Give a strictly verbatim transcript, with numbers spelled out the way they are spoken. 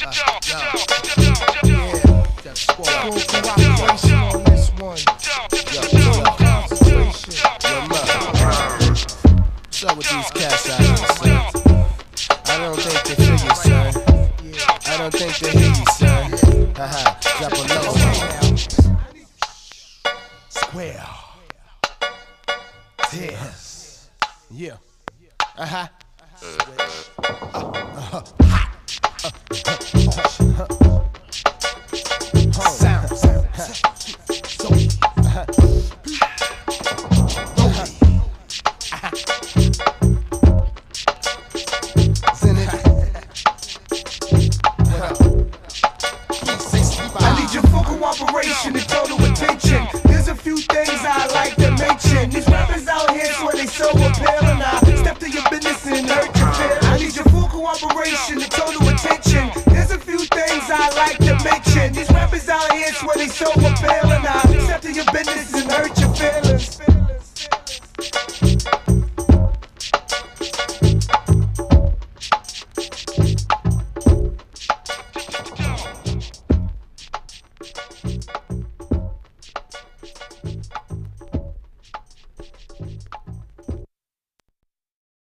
What's up with these cats out here, son? I don't think they figure, son. I don't think they hear you, son. Haha, drop a low. Square. Yes. Yeah. Uh-huh. Uh-huh. Sound. So. Uh-huh. I need your full cooperation and total attention. There's a few things I like to mention. These rappers out here swear they so appealing. I step to your business and hurt your feelings. I need your full cooperation and total attention. There's a few things I like to mention. These rappers out here swear they so appealing. I